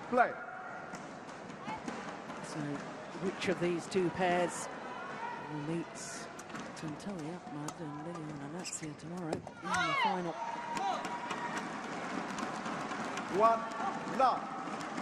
Play. So, which of these two pairs will meet Tintelli Ahmad and Liliana Natsia tomorrow in the final? 1-0.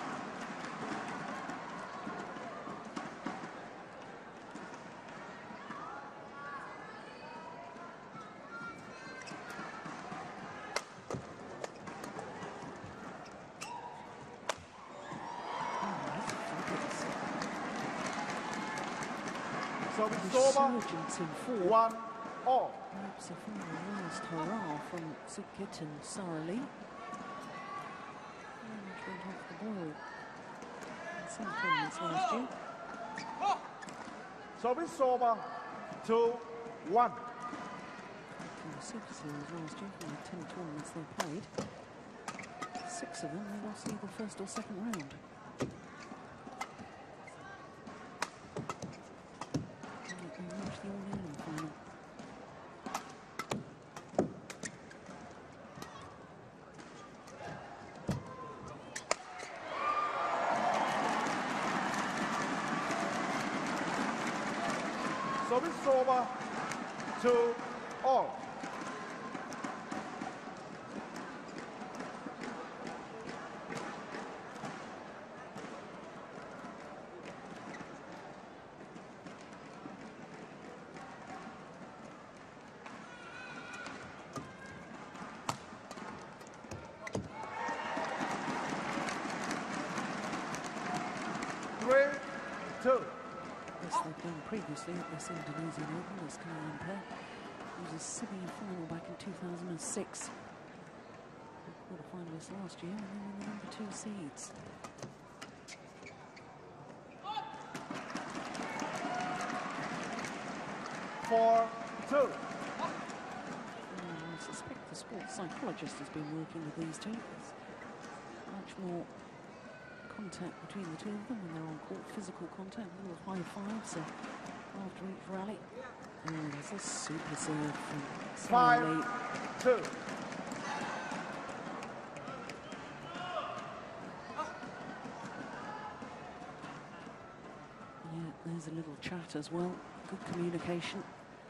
Resurgence in form. 1-1. Perhaps a final last hurrah from Sukit and Sara Lee. Which went off the boil in some tournaments last year. Service over. 2-1. In the Super Series last year, from the 10 tournaments they played, 6 of them they lost either first or second round. Service over. 2-all. Previously at this Indonesian Open, this Canadian pair was a semi-final back in 2006. Quarter-finalists last year, and they were the number 2 seeds. I suspect the sports psychologist has been working with these two. There's much more contact between the two of them when they're on court, physical contact, a little high fives after each rally. And there's a super serve from Sara Lee. 5-2. Yeah, there's a little chat as well. Good communication.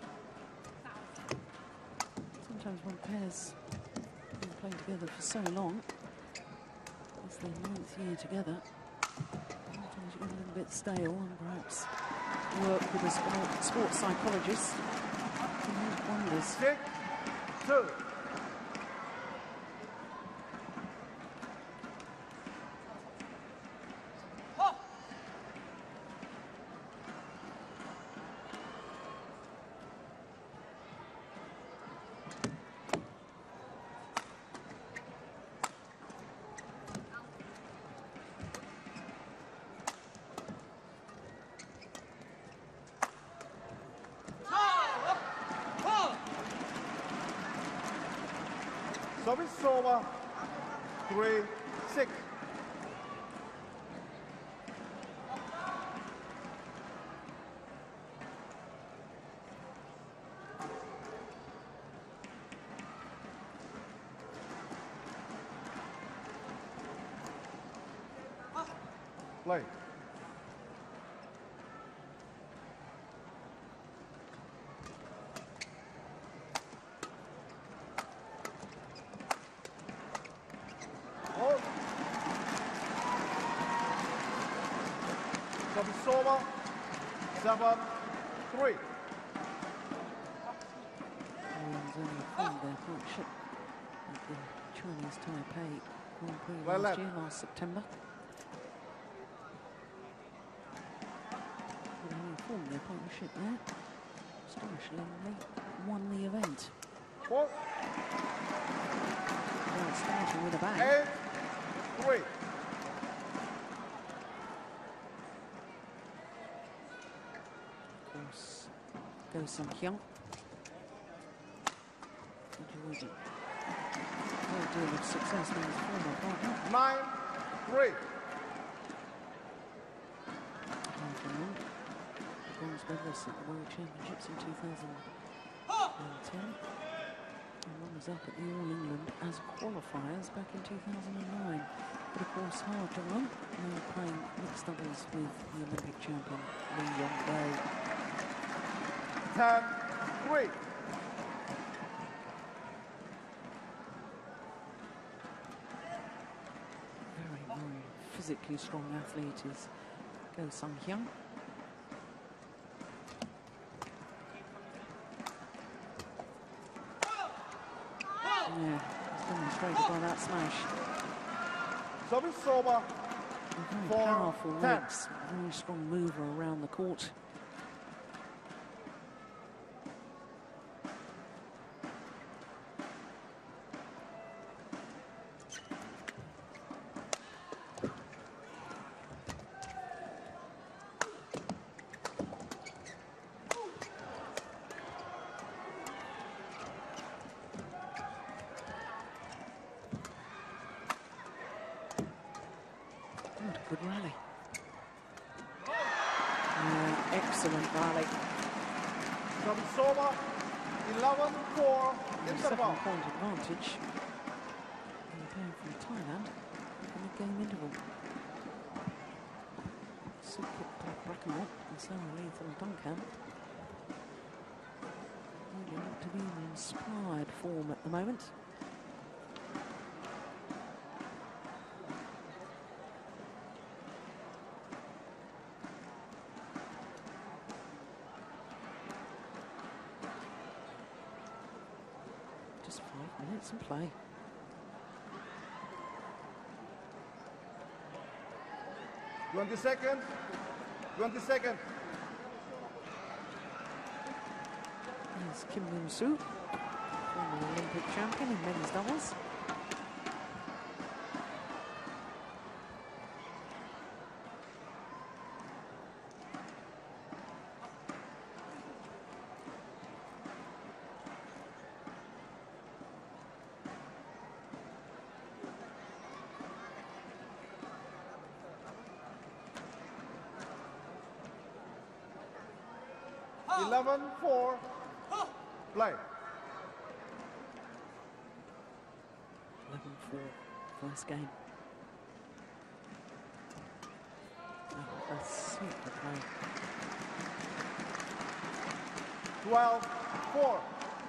Sometimes when pairs have been playing together for so long, it's their 9th year together, sometimes you get a little bit stale, and perhaps work with a sports psychologist can make wonders. 6-2. Service over. 3-6. Play. Service over. 7-3. Koreans only formed their partnership at the Chinese Taipei Grand Prix last September. They only formed their partnership there. Astonishingly, won the event. 4. Well, starting with a bang. 8-3. Go Sung Hyung. Enjoyed a great deal of success with his former partner. 9-3. Bronze medalist at the World Championships in 2010. And runners up at the All England as qualifiers back in 2009. but of course hard to run. Now playing mixed doubles with the Olympic champion Lee Yong-bae. 10-3. Very, very physically strong athlete is Go Sung-hyun. Yeah, he's demonstrated by that smash. Service over. Very 4-10. powerful legs, very strong mover around the court. What a good rally. Excellent rally. Service over. 11-4. And a Interval. 7-point advantage. And going from Thailand in the game interval. Sukuk Bracknell and Sarah Lethal Duncan really look to be in inspired form at the moment. Just 5 minutes and play. Twenty-second. 20-second. Here's Kim Min-soo, former Olympic champion in men's doubles. Oh. 11-4. Play. 11-4, first game. That's super play. 12-4.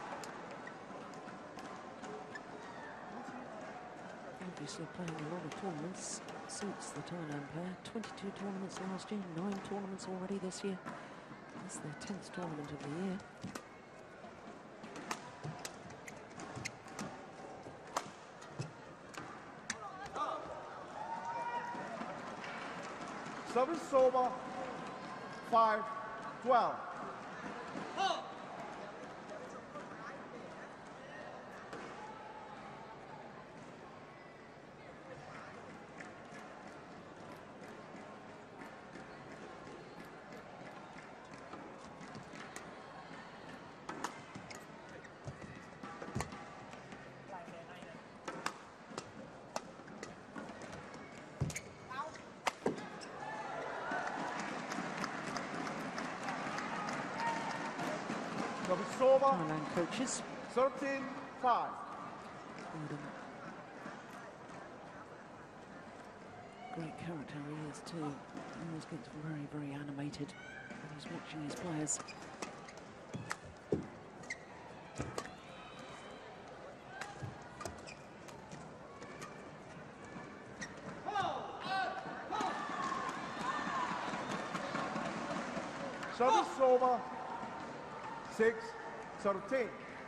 Obviously playing a lot of tournaments suits the Thailand pair. 22 tournaments last year, 9 tournaments already this year. It's their 10th tournament of the year. Service over. 5-12. Service over. Thailand coaches. 13-5. Great character he is too. He always gets very, very animated when he's watching his players. Service over. 6-13.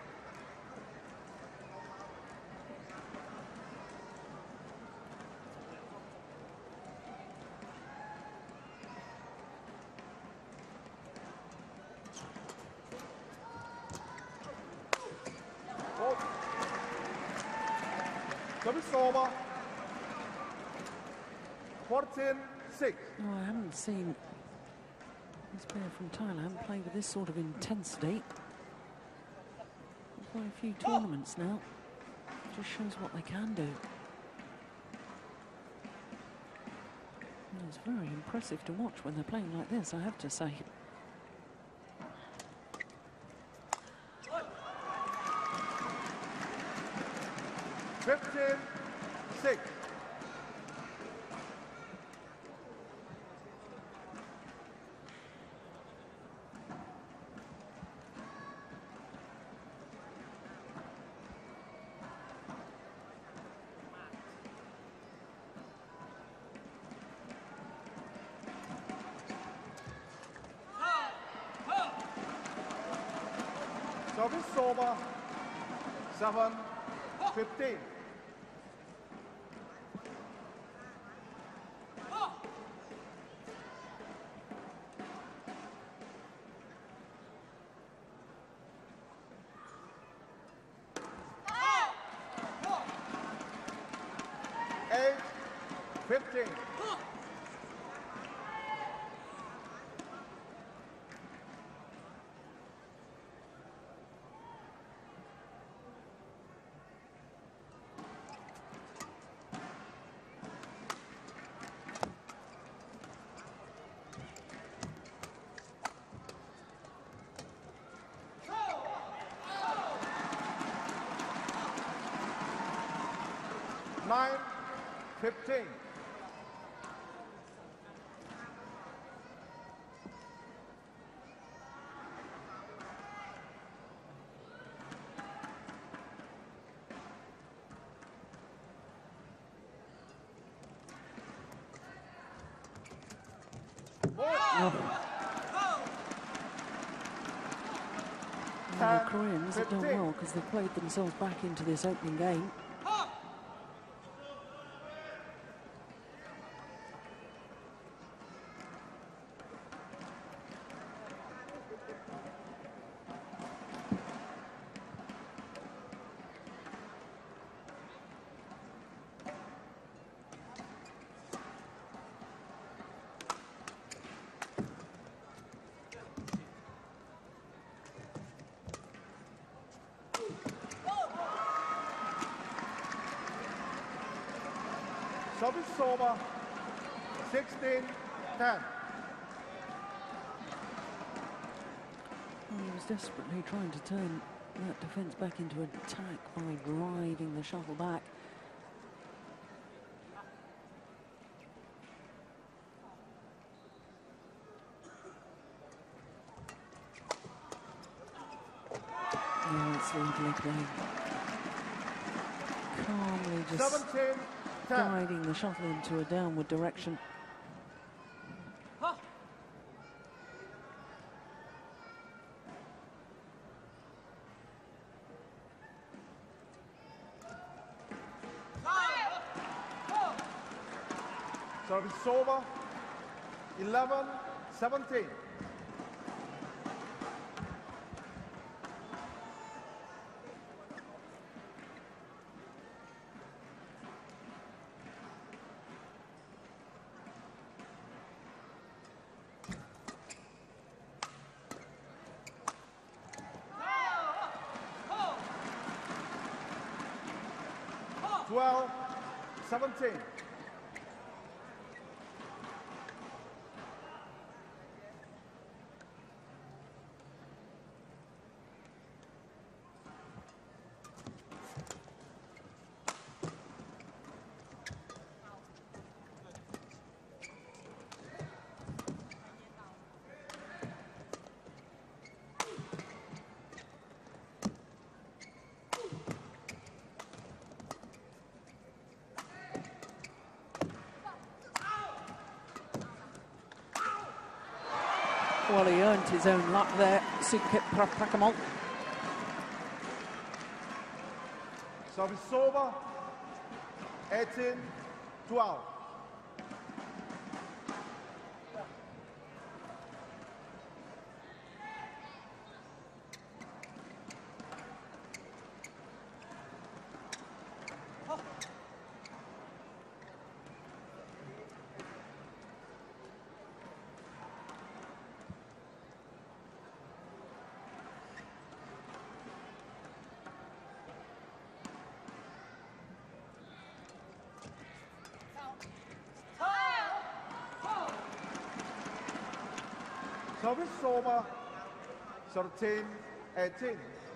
Service over. 14-6. No, I haven't seen this player from Thailand play with this sort of intensity. Quite a few tournaments now. Just shows what they can do. And it's very impressive to watch when they're playing like this, I have to say. Service over. 7-15. Eight, 15. Nine, 15. Well, the Koreans have done well because they've played themselves back into this opening game. Service over. 16-10. Well, he was desperately trying to turn that defence back into an attack by driving the shuttle back. Oh, it's lovely play. Calmly just 17-10. guiding the shuttle into a downward direction. Service over. 11-17. Well, 17. Well, he earned his own luck there, Sukip Prapakamal. Service over. 18-12. Service over. 13-18.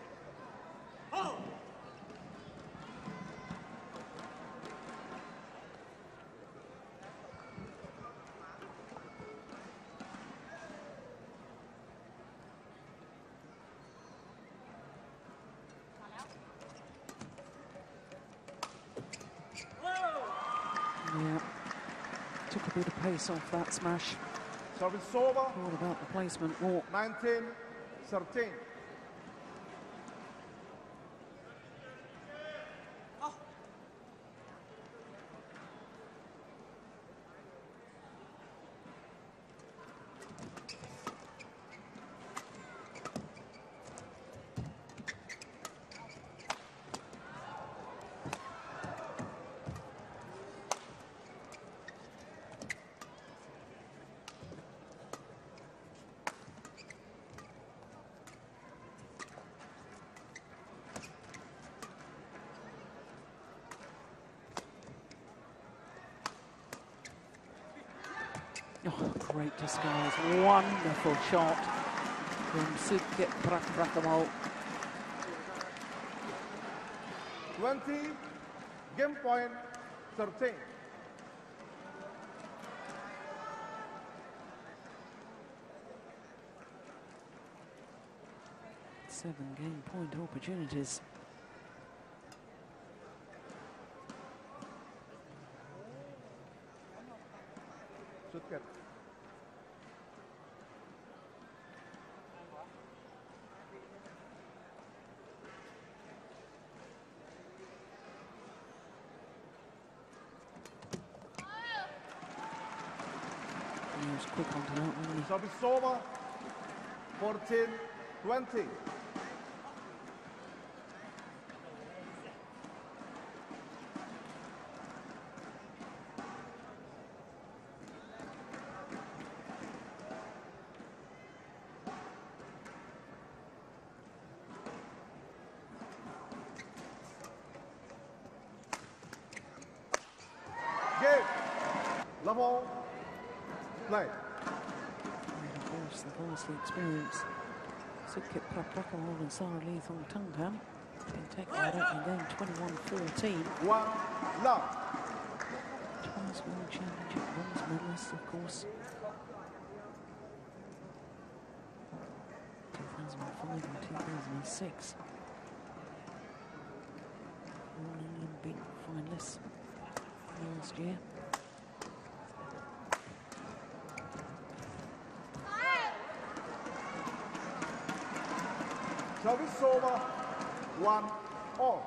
Yeah, took a bit of pace off that smash. Service over. All about the placement walk. 19-13. Oh, great disguise. Wonderful shot from Sukip Prakrakamol. 20, game point 13. Seven game point opportunities. Should get. He was quick onto that, wasn't he? Service over. 14, 20. Game. Level. Play. And of course, the vastly experienced Sukip Prakrakamol and Sarah Lee Thong Tungham can take that up in game 21-14. 1 love. Twice World Championship bronze medalist, of course. 2005 and 2006. All England beat finalists last year. Service over. 1 all.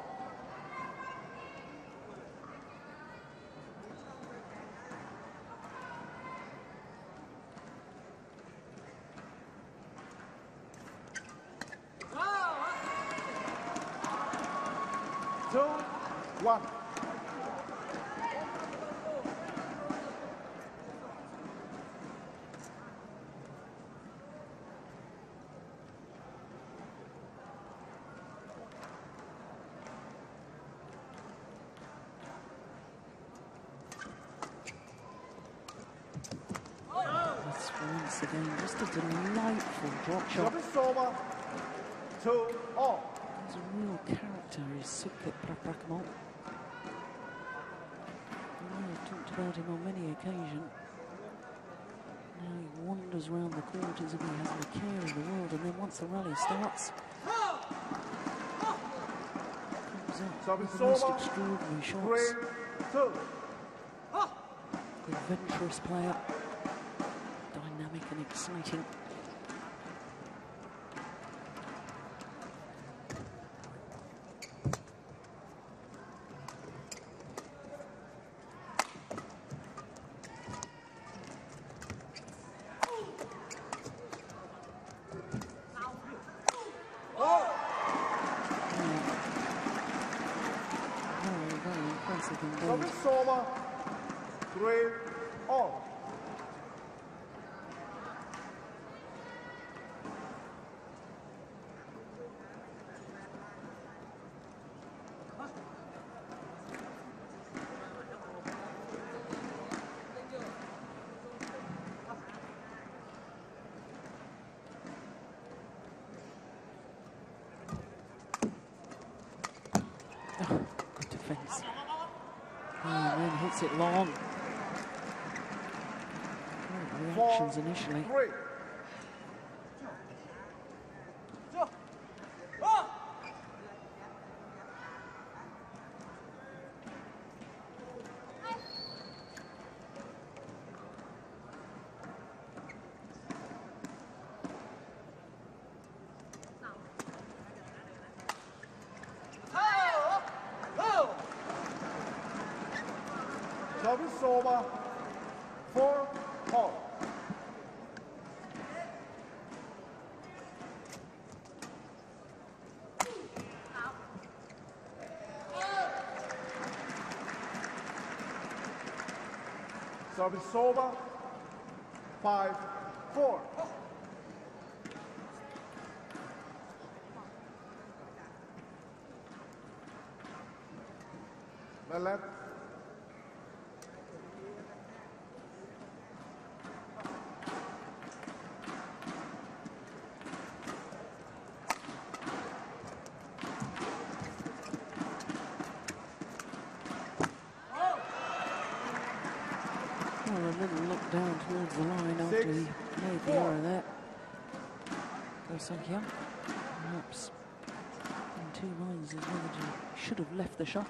Two, 1. That's once again just a delightful drop shot. Service over. 2 all. He's a real character, is Sukip Prakrakamol. I've talked about him on many occasions. Now he wanders around the court as if he hasn't a care in the world, and then once the rally starts, comes up with the most extraordinary shots. 3, 2. Adventurous player, dynamic and exciting. Very, very impressive indeed. Service over. 3 all. Oh, good defence. And then hits it long. Great 4, reactions initially. 3. Service over. 4 all. Service over. 5, 4. The left. Well, a little look down towards the line after 6, he made the 4. error there. Go-Sung-Hyun, perhaps in two minds as whether he should have left the shuttle.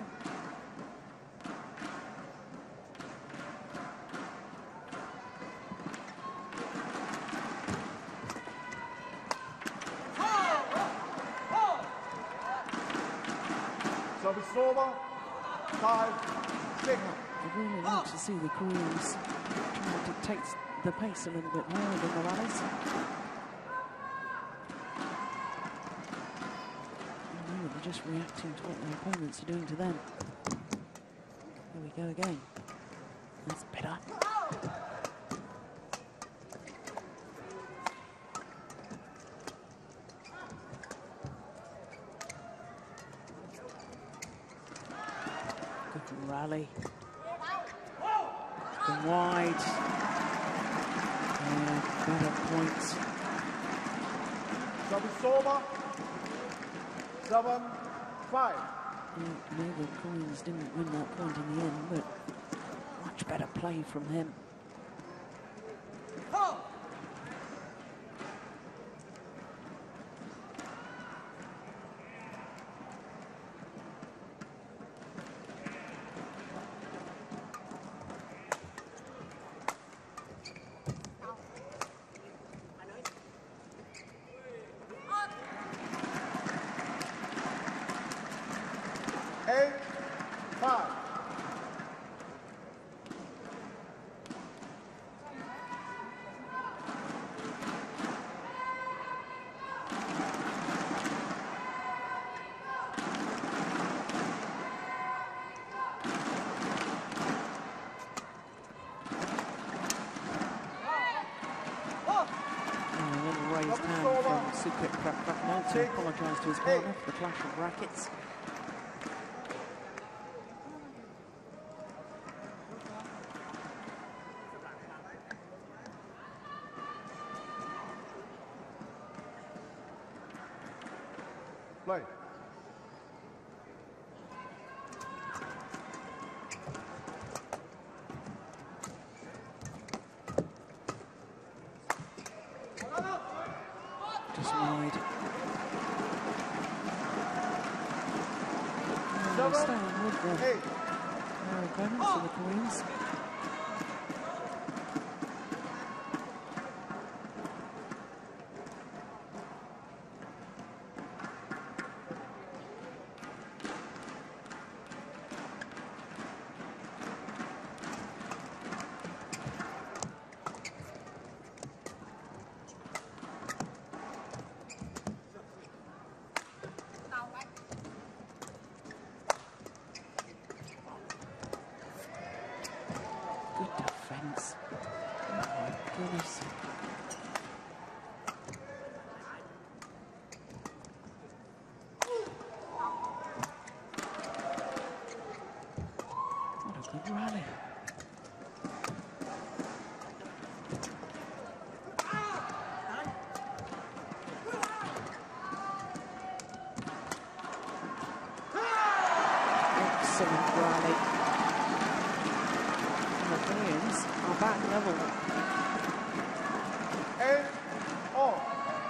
Service over. 5 seconds. I'd really like to see the Koreans trying to dictate the pace a little bit more than the rallies. They're just reacting to what their opponents are doing to them. Here we go again. That's better. Good rally. Good wide. Yeah, better points. Service over. 7, 5. Maybe the Koreans didn't win that point in the end, but much better play from him. Sukhit Pratnam to apologise to his partner for the clash of rackets. Play. Just wide. Staying with the opponents of the Koreans. Rally. Excellent rally. And the Koreans are back level. And off.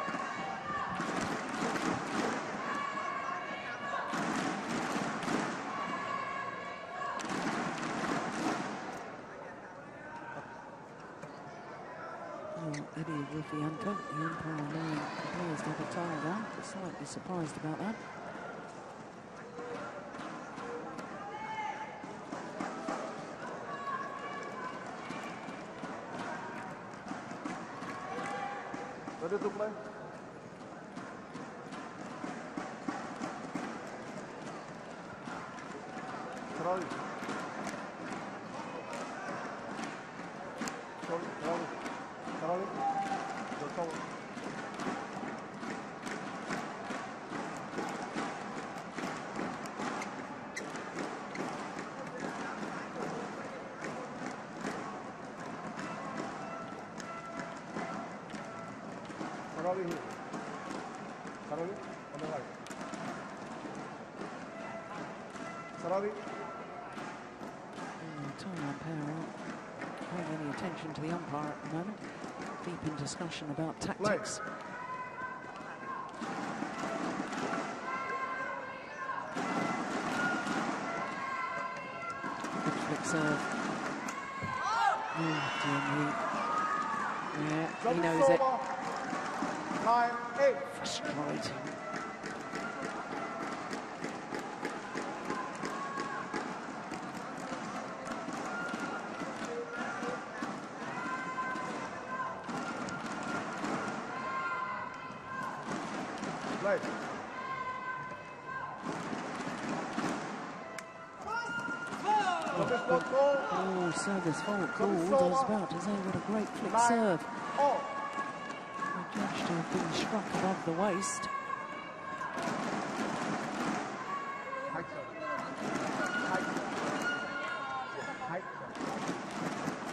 Eddie Rufianto, the umpire, allowing the players to have a tire down. Slightly surprised about that. Ready to play? Charlie. Charlie. Charlie. Charlie here. Charlie on the right. Charlie. Time umpire aren't paying any attention to the umpire at the moment. Deep in discussion about tactics. Good flick serve. Oh, dear me. Yeah, he knows it. 9-8. Frustrating. Play. Service not called. Oh, service fault called. I Service was over. about to say, what a great flick 9 serve. all. Judged to have been struck above the waist. Height serve. Height serve. Height serve.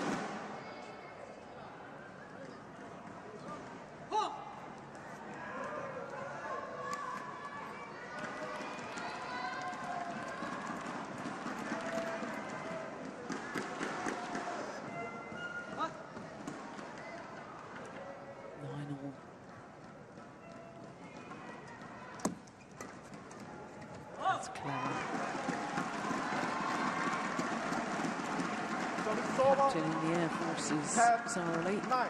That's clever. Service over. Captain in the Air Forces, 10, Sarah Lee. 9.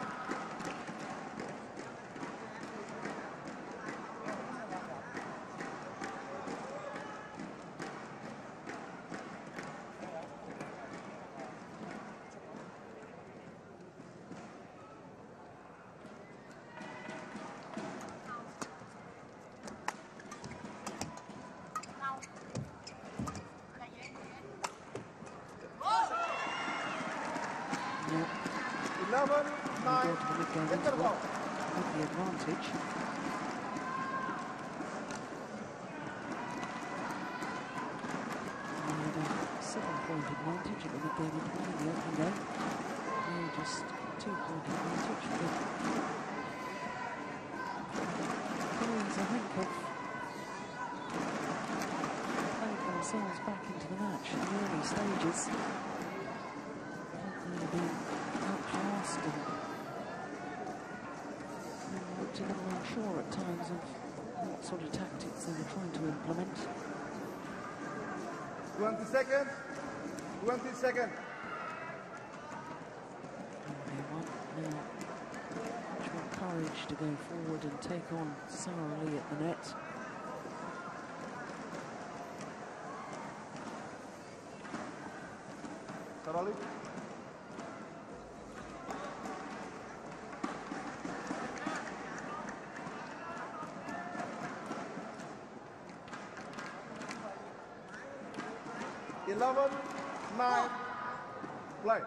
Yeah, 11, we 9. go to the mid-game Interval. interval with the advantage. And a 7-point advantage at the mid-game interval in the opening game. Now just 2-point advantage for the Queens, I think, have played themselves back into the match in the early stages. They've been outclassed and looked a little unsure at times of what sort of tactics they were trying to implement. 20 seconds. 20 seconds. And they want now much more courage to go forward and take on Sarah Lee at the net. Sarali. Eleven, 9, play.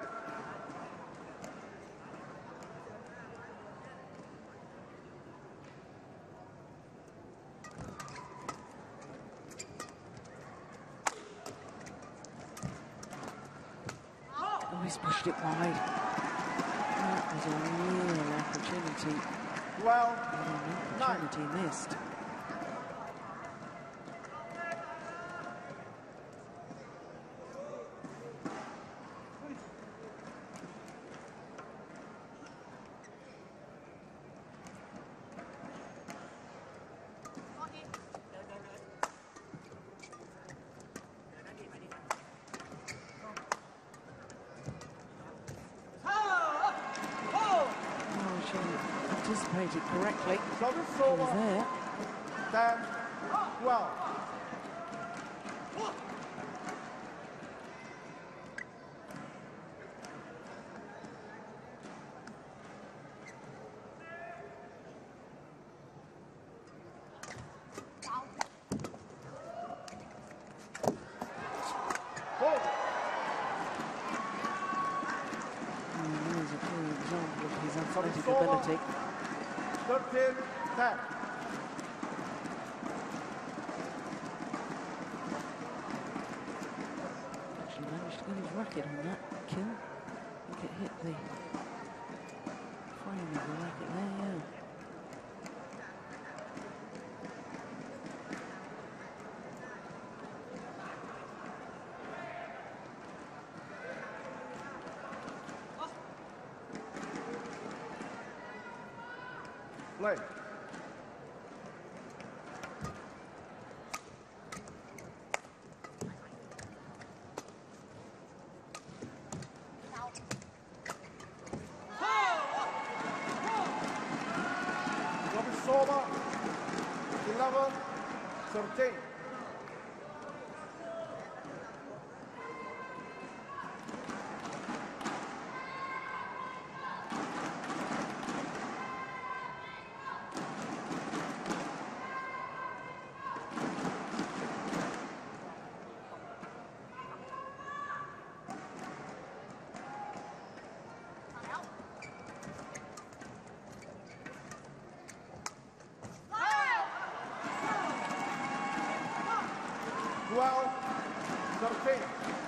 Oh, he's pushed it wide. That was a real opportunity. 12, What an opportunity missed. Oh, she anticipated correctly. service She was over. there. 10, 12. Hold. And here's a clear example of his athletic Sorry, ability. 13, 10. Actually managed to get his racket on that kill. I think it hit the frame of the racket there, yeah. Play. Over 11-13. 12-13.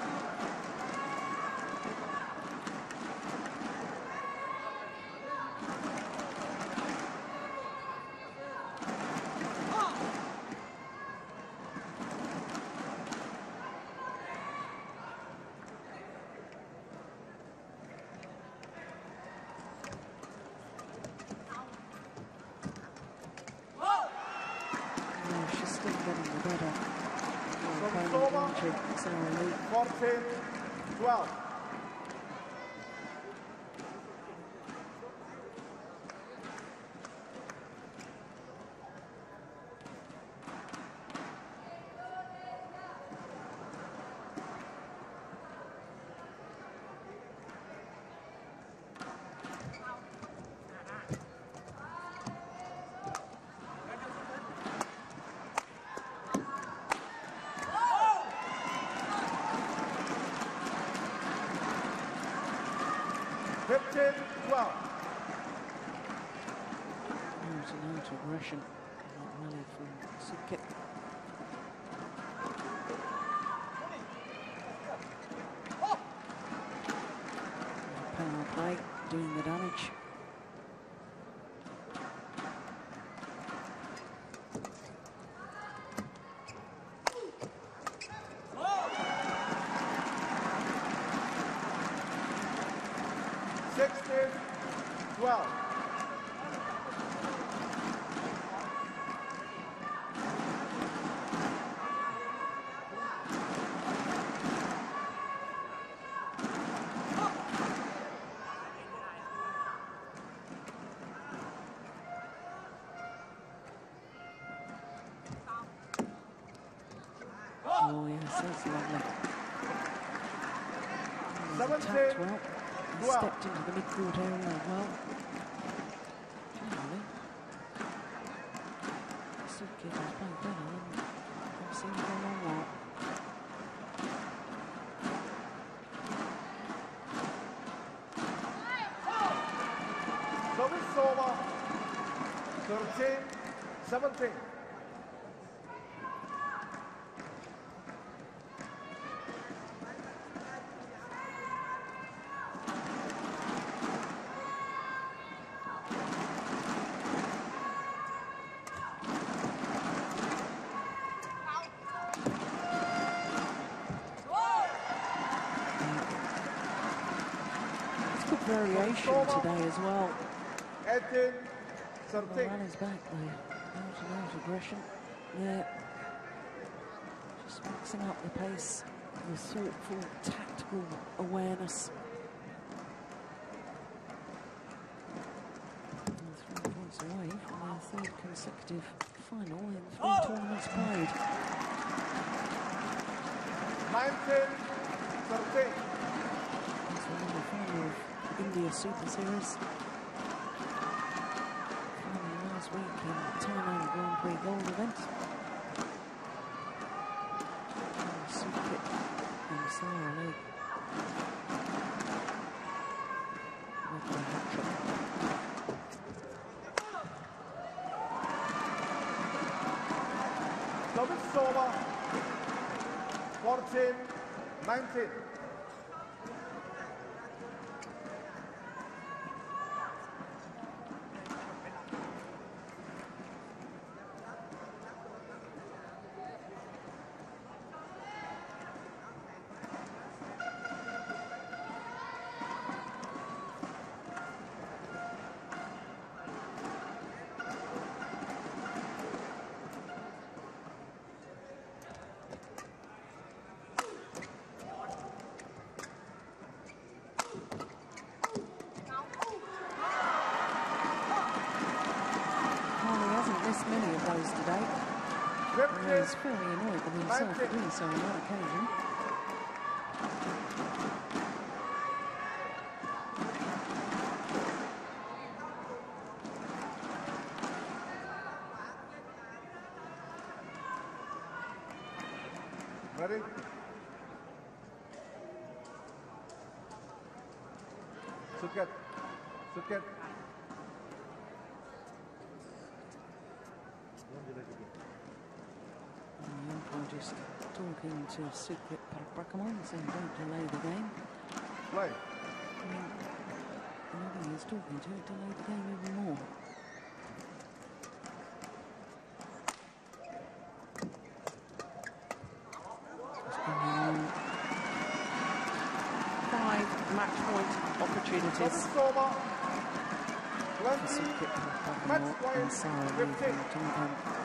She's still getting the better. Sarah Lee. 14-12. Aggression, not really from Sukip. Power play, doing the damage. Oh yes, that's lovely. Attacked well. He stepped into the mid-court area well. Generally, Sukip has played better than I've seen for a long while. Service over. 13-17. Variation today as well. 18-13. Morales back though. Out aggression. Yeah. Just mixing up the pace with thoughtful, tactical awareness. And 3 points away from their third consecutive final in 3 tournaments played. 19-13. That's the final of India Super Series. Final last week in Thailand Grand Prix Gold event. Sukip and Sarah Lee with the hat-trick. Service over. 14-19. is fairly annoyed with himself for doing so on that occasion. Ready? Suket. Suket. And the umpire just talking to Suket Parabrakamon, saying don't delay the game. Play. Whoever he is talking to, it delayed the game even more. Five match point opportunities. Soma. For 20. Suket Match Parabrakamon point. and Sarah 15. Lee.